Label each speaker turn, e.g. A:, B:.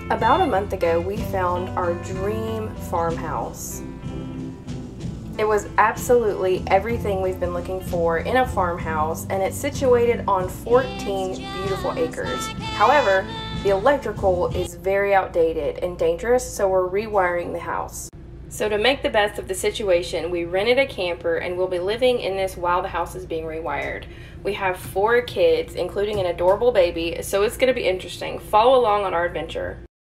A: About a month ago, we found our dream farmhouse. It was absolutely everything we've been looking for in a farmhouse, and it's situated on 14 beautiful acres. However, the electrical is very outdated and dangerous, so we're rewiring the house. So to make the best of the situation, we rented a camper and we'll be living in this while the house is being rewired. We have 4 kids, including an adorable baby, so it's going to be interesting. Follow along on our adventure.